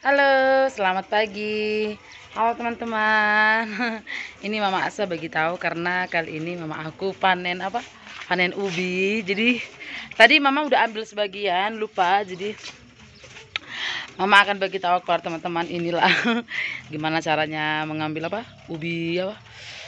Halo, selamat pagi. Halo teman-teman. Ini Mama Asa bagi tahu karena kali ini Mama aku panen apa? Panen ubi. Jadi tadi Mama udah ambil sebagian, lupa. Jadi Mama akan bagi tahu kepada teman-teman inilah gimana caranya mengambil apa? Ubi apa?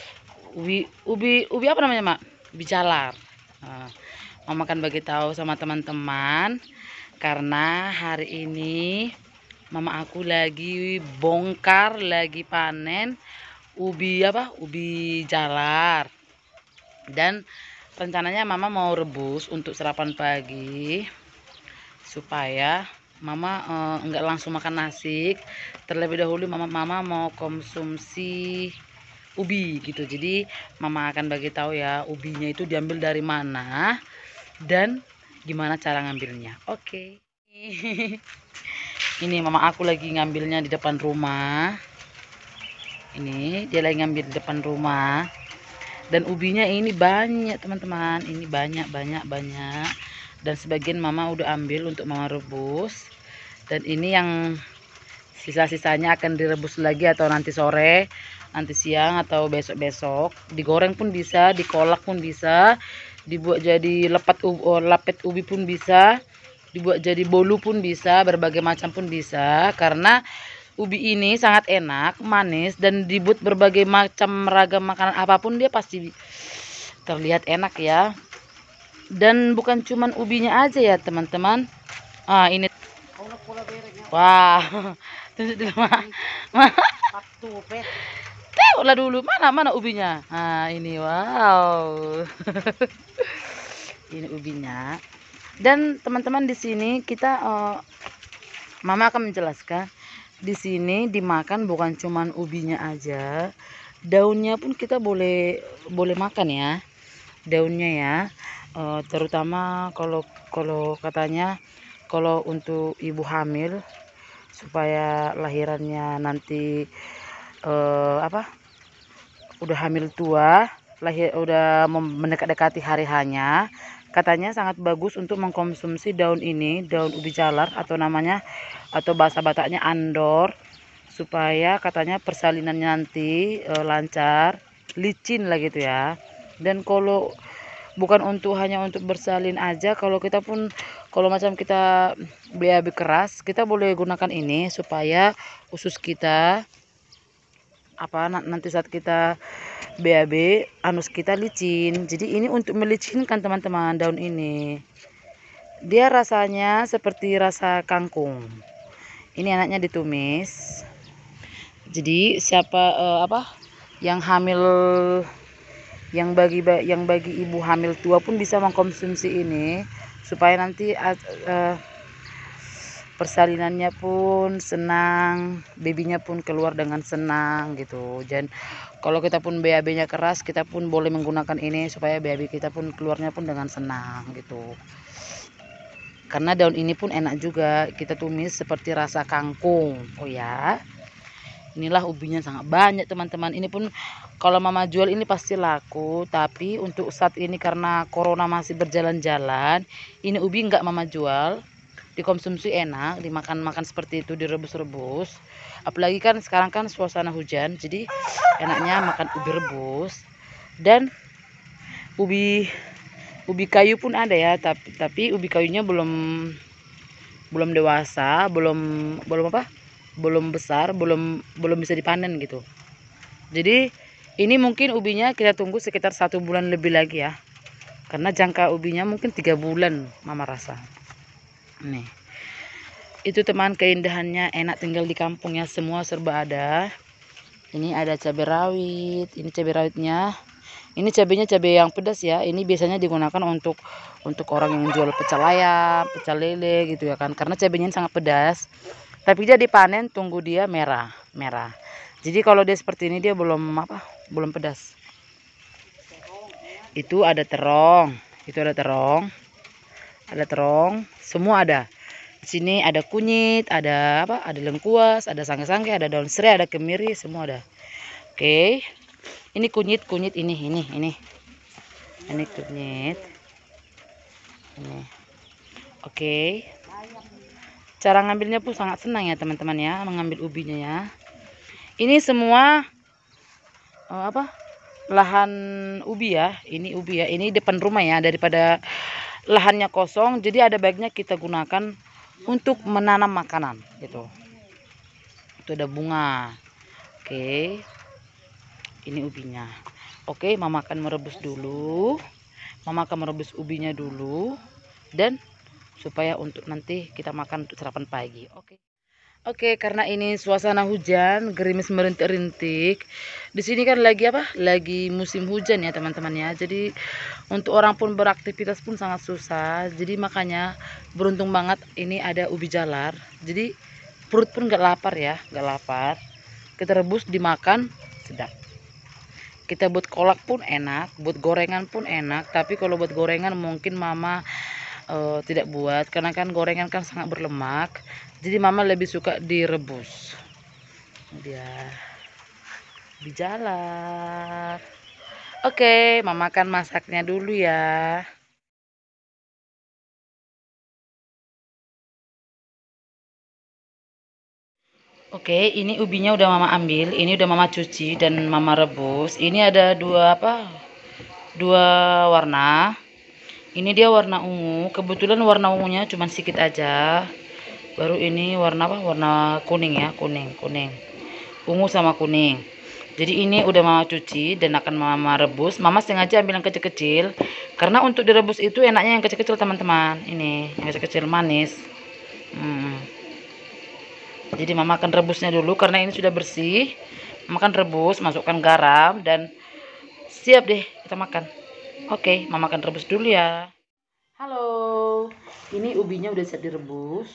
Ubi apa namanya, Mak? Ubi jalar. Nah, Mama akan bagi tahu sama teman-teman karena hari ini Mama aku lagi bongkar, lagi panen ubi apa? Ubi jalar. Dan rencananya Mama mau rebus untuk sarapan pagi supaya Mama enggak langsung makan nasi. Terlebih dahulu Mama mau konsumsi ubi gitu. Jadi Mama akan bagi tahu ya, ubinya itu diambil dari mana dan gimana cara ngambilnya. Oke. Ini Mama aku lagi ngambilnya di depan rumah. Ini dia lagi ngambil di depan rumah. Dan ubinya ini banyak teman-teman. Ini banyak. Dan sebagian Mama udah ambil untuk Mama rebus. Dan ini yang sisa-sisanya akan direbus lagi atau nanti sore, nanti siang atau besok-besok. Digoreng pun bisa, dikolak pun bisa, dibuat jadi lapet ubi pun bisa, dibuat jadi bolu pun bisa, berbagai macam pun bisa. Karena ubi ini sangat enak, manis, dan dibuat berbagai macam ragam makanan apapun dia pasti terlihat enak ya. Dan bukan cuman ubinya aja ya teman-teman. Ini wah. Tunjuk dulu, Mak. Tengoklah dulu mana ubinya. Nah, ini wow. Ini ubinya. Dan teman-teman di sini kita Mama akan menjelaskan. Di sini dimakan bukan cuman ubinya aja. Daunnya pun kita boleh makan ya. Daunnya ya. Terutama kalau katanya kalau untuk ibu hamil supaya lahirannya nanti udah hamil tua, udah mendekati hari hanya, katanya sangat bagus untuk mengkonsumsi daun ini, daun ubi jalar atau namanya atau bahasa Bataknya andor, supaya katanya persalinannya nanti lancar, licin lah gitu ya. Dan kalau bukan hanya untuk bersalin aja, kalau kita pun kalau macam kita BAB keras, kita boleh gunakan ini supaya usus kita nanti saat kita BAB anus kita licin. Jadi ini untuk melicinkan teman-teman daun ini. Dia rasanya seperti rasa kangkung. Ini anaknya ditumis. Jadi siapa yang hamil, yang bagi ibu hamil tua pun bisa mengkonsumsi ini supaya nanti persalinannya pun senang, babynya pun keluar dengan senang gitu. Dan kalau kita pun BAB-nya keras, kita pun boleh menggunakan ini supaya BAB kita pun keluarnya pun dengan senang gitu. Karena daun ini pun enak juga kita tumis seperti rasa kangkung. Oh ya. Inilah ubinya sangat banyak teman-teman. Ini pun kalau Mama jual ini pasti laku, tapi untuk saat ini karena corona masih berjalan-jalan, ini ubi enggak Mama jual. Dikonsumsi enak, dimakan-makan seperti itu, direbus-rebus. Apalagi kan sekarang kan suasana hujan, jadi enaknya makan ubi rebus. Dan ubi kayu pun ada ya, tapi ubi kayunya belum dewasa, belum besar, belum bisa dipanen gitu. Jadi ini mungkin ubinya kita tunggu sekitar 1 bulan lebih lagi ya, karena jangka ubinya mungkin 3 bulan Mama rasa. Nih, itu teman keindahannya, enak tinggal di kampung ya, semua serba ada. Ini ada cabai rawit, ini cabai rawitnya. Ini cabainya cabai yang pedas ya. Ini biasanya digunakan untuk orang yang jual pecel ayam, pecel lele gitu ya kan, karena cabainya sangat pedas. Tapi dia dipanen tunggu dia merah. Jadi kalau dia seperti ini dia belum pedas. Itu ada terong, semua ada. Di sini ada kunyit, ada lengkuas, ada sangke-sangke, ada daun serai, ada kemiri, semua ada. Oke. Ini kunyit ini. Ini kunyit. Ini. Oke. Cara ngambilnya pun sangat senang ya teman-teman ya, mengambil ubinya ya. Ini semua lahan ubi ya. Ini ubi ya. Ini depan rumah ya, daripada lahannya kosong, jadi ada baiknya kita gunakan untuk menanam makanan gitu. Itu ada bunga. Oke. Ini ubinya. Oke, mama akan merebus dulu. Mama akan merebus ubinya dulu dan supaya untuk nanti kita makan untuk sarapan pagi. Oke, karena ini suasana hujan, gerimis merintik-rintik. Di sini kan lagi Lagi musim hujan ya, teman-teman ya. Jadi untuk orang pun beraktivitas pun sangat susah. Jadi makanya beruntung banget ini ada ubi jalar. Jadi perut pun nggak lapar ya, nggak lapar. Kita rebus dimakan sedap. Kita buat kolak pun enak, buat gorengan pun enak. Tapi kalau buat gorengan mungkin mama tidak buat, karena kan gorengan kan sangat berlemak. Jadi mama lebih suka direbus. Dia dijalar. Oke, mama akan masaknya dulu ya. Oke, ini ubinya udah mama ambil, ini udah mama cuci dan mama rebus. Ini ada dua warna. Ini dia warna ungu. Kebetulan warna ungunya cuma sedikit aja. Baru ini warna warna kuning ya, kuning. Ungu sama kuning. Jadi ini udah mama cuci dan akan mama rebus. Mama sengaja ambil yang kecil-kecil karena untuk direbus itu enaknya yang kecil-kecil teman-teman. Ini yang kecil-kecil manis. Jadi mama akan rebusnya dulu karena ini sudah bersih. Mama akan rebus, masukkan garam dan siap deh kita makan. Oke, mama akan rebus dulu ya. Halo, ini ubinya udah siap direbus.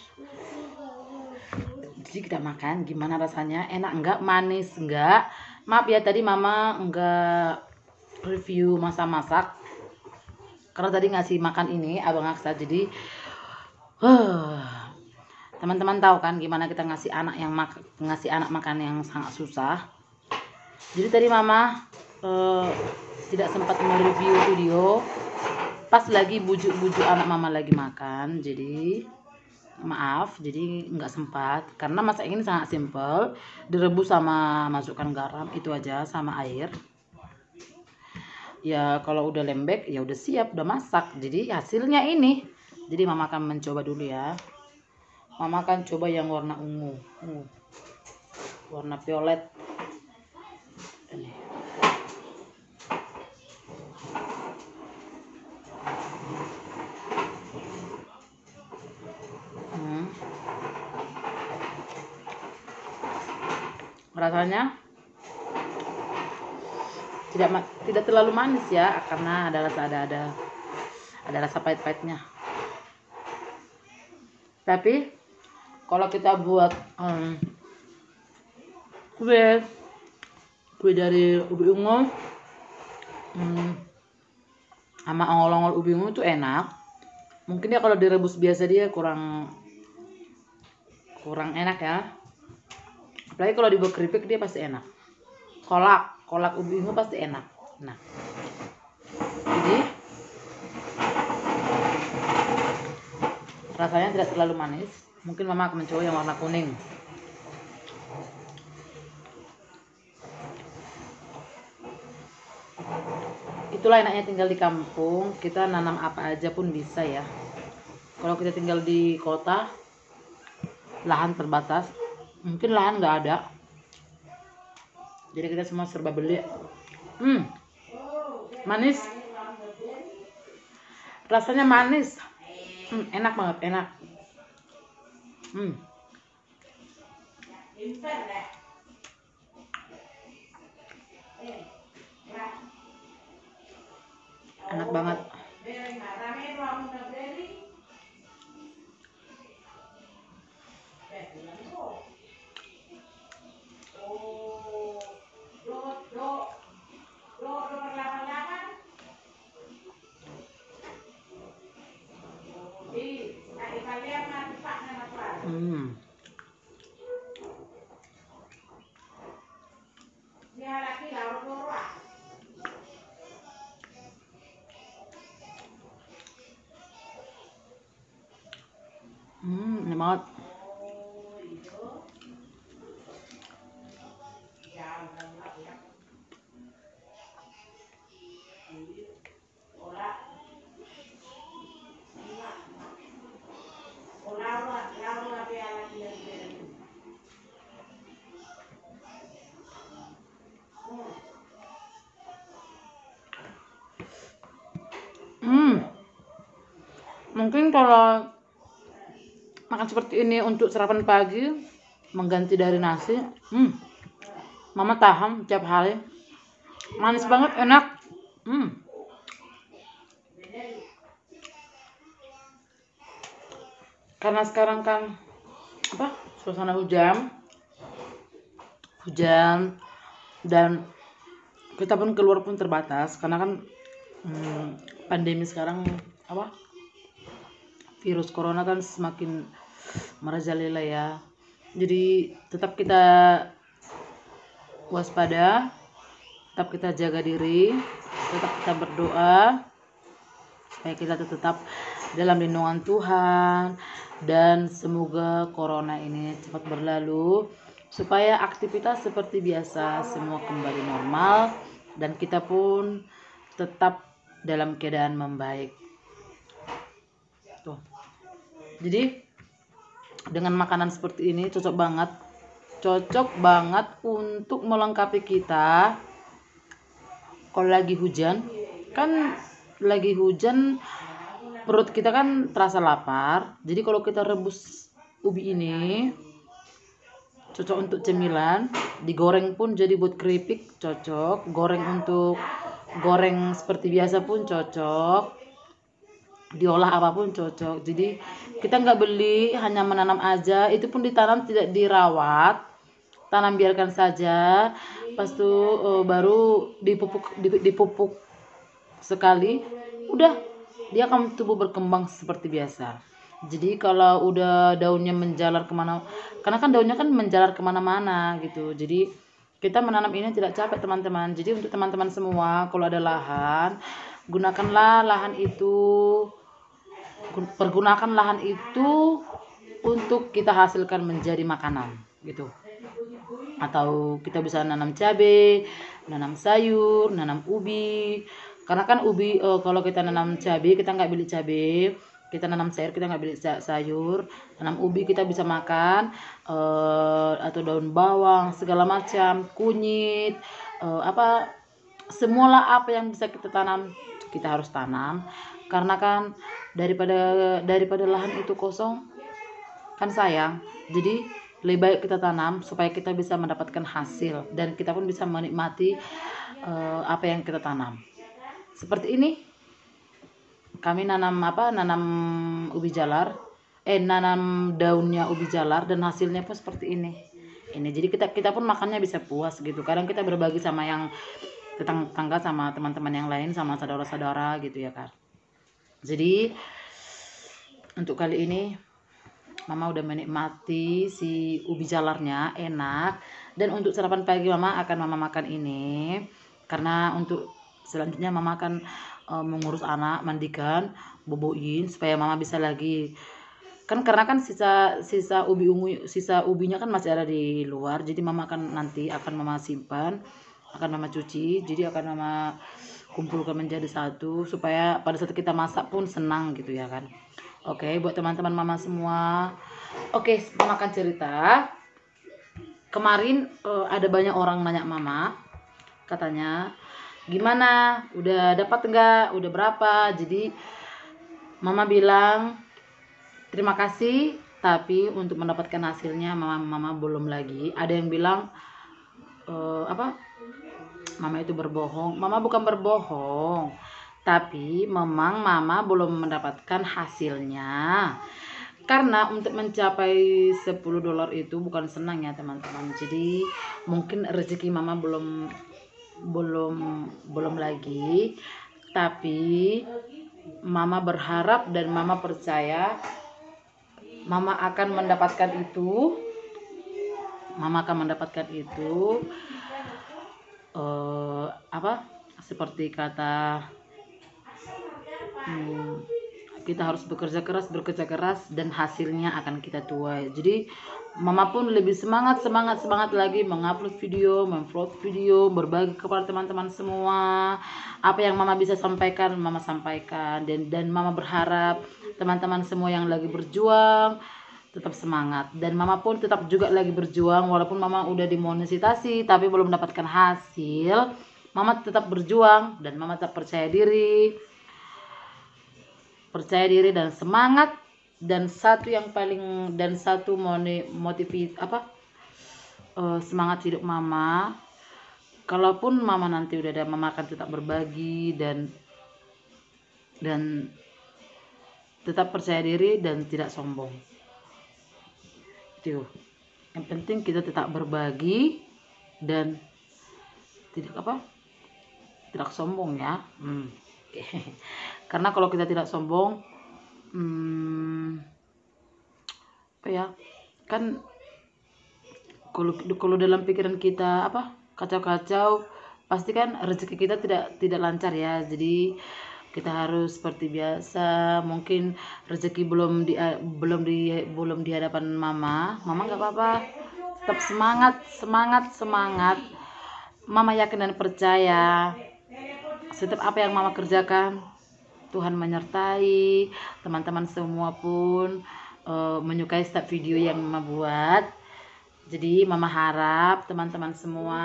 Jadi kita makan, gimana rasanya? Enak enggak? Manis enggak? Maaf ya tadi mama enggak review masak-masak karena tadi ngasih makan ini Abang Aksa. Jadi teman-teman tahu kan gimana kita ngasih anak makan yang sangat susah. Jadi tadi mama tidak sempat mereview video pas lagi bujuk-bujuk anak mama lagi makan. Jadi maaf, jadi nggak sempat karena masak ini sangat simple, direbus sama masukkan garam itu aja sama air. Ya kalau udah lembek ya udah siap, udah masak. Jadi hasilnya ini. Jadi mama akan mencoba dulu ya. Mama akan coba yang warna ungu, warna violet. Ini. Rasanya tidak terlalu manis ya, karena ada rasa pahit-pahitnya. Tapi kalau kita buat kue dari ubi ungu sama ongol-ongol ubi ungu itu enak. Mungkin ya kalau direbus biasa dia kurang enak ya. Apalagi kalau dibuat keripik dia pasti enak. Kolak ubi ungu pasti enak. Nah, jadi rasanya tidak terlalu manis. Mungkin mama akan mencoba yang warna kuning. Itulah enaknya tinggal di kampung, kita nanam apa aja pun bisa ya. Kalau kita tinggal di kota, lahan terbatas, mungkin lahan nggak ada, jadi kita semua serba beli. Manis, rasanya manis, enak banget, enak. Enak banget. Enak banget. Mungkin kalau makan seperti ini untuk sarapan pagi mengganti dari nasi, mama tahan tiap hari. Manis banget, enak. Karena sekarang kan suasana hujan dan kita pun keluar pun terbatas karena kan pandemi sekarang virus corona kan semakin merajalela ya. Jadi tetap kita waspada, tetap kita jaga diri, tetap kita berdoa supaya kita tetap dalam lindungan Tuhan, dan semoga corona ini cepat berlalu supaya aktivitas seperti biasa semua kembali normal dan kita pun tetap dalam keadaan membaik. Tuh. Jadi dengan makanan seperti ini cocok banget untuk melengkapi kita kalau lagi hujan. Kan lagi hujan perut kita kan terasa lapar, jadi kalau kita rebus ubi ini cocok untuk cemilan, digoreng pun jadi buat keripik cocok, goreng seperti biasa pun cocok, diolah apapun cocok. Jadi kita nggak beli, hanya menanam aja, itu pun ditanam tidak dirawat, tanam biarkan saja, pas itu baru dipupuk sekali, udah dia akan tumbuh berkembang seperti biasa. Jadi kalau udah daunnya menjalar kemana, karena kan daunnya kan menjalar kemana-mana gitu, jadi kita menanam ini tidak capek teman-teman. Jadi untuk teman-teman semua, kalau ada lahan, pergunakan lahan itu untuk kita hasilkan menjadi makanan gitu. Atau kita bisa nanam cabai, nanam sayur, nanam ubi. Karena kan ubi, kalau kita nanam cabai kita nggak beli cabai, kita nanam sayur kita nggak beli sayur, nanam ubi kita bisa makan, atau daun bawang segala macam, kunyit, semualah apa yang bisa kita tanam kita harus tanam. Karena kan daripada lahan itu kosong kan sayang. Jadi lebih baik kita tanam supaya kita bisa mendapatkan hasil dan kita pun bisa menikmati apa yang kita tanam. Seperti ini kami nanam ubi jalar, nanam daunnya ubi jalar dan hasilnya pun seperti ini. Jadi kita pun makannya bisa puas gitu. Kadang kita berbagi sama yang tetangga, sama teman-teman yang lain, sama saudara-saudara gitu ya kan. Jadi untuk kali ini mama udah menikmati si ubi jalarnya, enak. Dan untuk sarapan pagi mama makan ini, karena untuk selanjutnya mama akan mengurus anak, mandikan, boboin supaya mama bisa lagi, kan karena kan sisa ubinya kan masih ada di luar. Jadi mama akan mama simpan, akan mama cuci, jadi akan mama kumpulkan menjadi satu supaya pada saat kita masak pun senang gitu ya kan. Oke, buat teman-teman mama semua. Oke, mama akan cerita. Kemarin ada banyak orang nanya mama, katanya gimana, udah dapat enggak, udah berapa. Jadi mama bilang terima kasih, tapi untuk mendapatkan hasilnya mama belum lagi. Ada yang bilang mama itu berbohong. Mama bukan berbohong, tapi memang mama belum mendapatkan hasilnya. Karena untuk mencapai $10 itu bukan senang ya teman-teman. Jadi mungkin rezeki mama belum lagi, tapi mama berharap dan mama percaya mama akan mendapatkan itu. Seperti kata kita harus bekerja keras dan hasilnya akan kita tuai. Jadi mama pun lebih semangat lagi mengupload video, memvlog video, berbagi kepada teman-teman semua. Apa yang mama bisa sampaikan, mama sampaikan. Dan mama berharap teman-teman semua yang lagi berjuang tetap semangat. Dan mama pun tetap juga lagi berjuang, walaupun mama udah dimonetisasi tapi belum mendapatkan hasil. Mama tetap berjuang dan mama tetap percaya diri. percaya diri dan semangat. Dan satu yang paling semangat hidup mama, kalaupun mama nanti udah ada, mama akan tetap berbagi dan tetap percaya diri dan tidak sombong. Itu yang penting, kita tetap berbagi dan tidak sombong ya. Karena kalau kita tidak sombong, kan kalau dalam pikiran kita kacau-kacau, pasti kan rezeki kita tidak lancar ya. Jadi kita harus seperti biasa. Mungkin rezeki belum di hadapan mama nggak apa-apa, tetap semangat. Mama yakin dan percaya setiap apa yang mama kerjakan, Tuhan menyertai. Teman-teman semua pun menyukai setiap video yang mama buat. Jadi mama harap teman-teman semua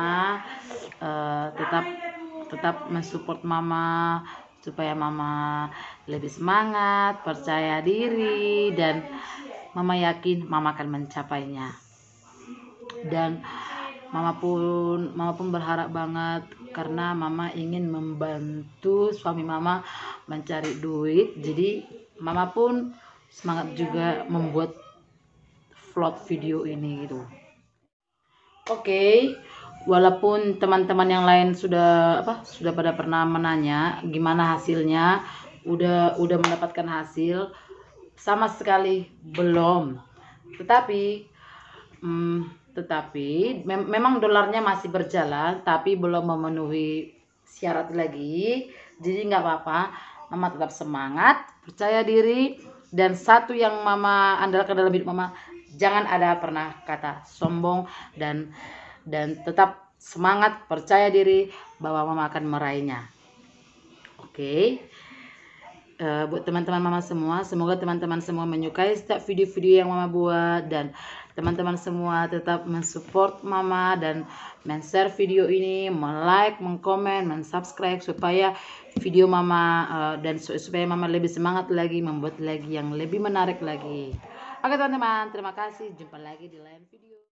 tetap mensupport mama, supaya mama lebih semangat, percaya diri, dan mama yakin mama akan mencapainya. Dan mama pun berharap banget, karena mama ingin membantu suami mama mencari duit. Jadi mama pun semangat juga membuat vlog video ini gitu. Oke, walaupun teman-teman yang lain sudah pada pernah menanya gimana hasilnya, udah mendapatkan hasil, sama sekali belum. Tetapi memang dolarnya masih berjalan, tapi belum memenuhi syarat lagi. Jadi nggak apa-apa, mama tetap semangat, percaya diri, dan satu yang mama andalkan dalam hidup mama, jangan ada pernah kata sombong, dan tetap semangat, percaya diri bahwa mama akan meraihnya. Oke. Buat teman-teman mama semua, semoga teman-teman semua menyukai setiap video-video yang mama buat, dan teman-teman semua tetap mensupport mama dan men-share video ini, like, mengkomen, men-subscribe, supaya video mama dan supaya mama lebih semangat lagi, membuat lagi yang lebih menarik lagi. Oke teman-teman, terima kasih, jumpa lagi di lain video.